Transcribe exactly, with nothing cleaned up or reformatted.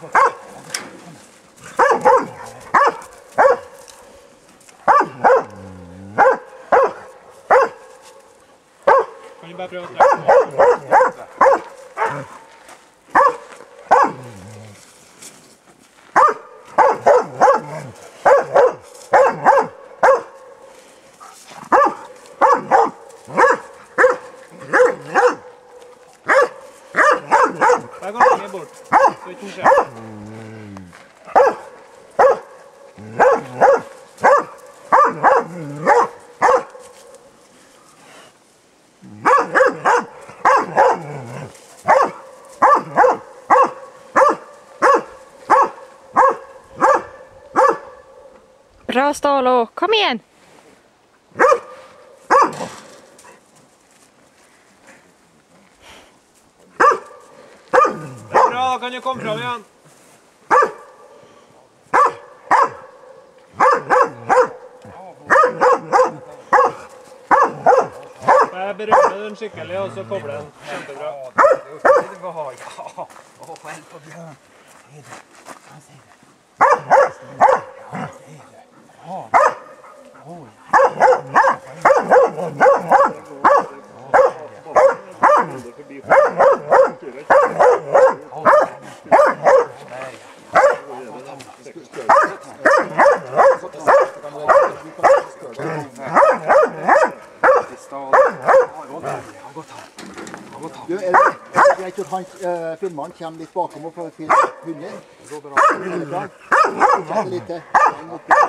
Kan du bare prøve å trekke? Der går den bort, så ikke skjer. Bra, Stålo. Kom igjen! Bra, da kan du komme fram igjen. Jeg berømmer den skikkelig, og så kobler den kjempebra. Det var bra, ja. Å, hjelp på Bjørn. Hva sier du? Hva sier du? Hva sier du? Å, å, Du, er det greit at han, uh, filmeren kommer litt bakom og får filme hunden? Er det bra? Sette litt til.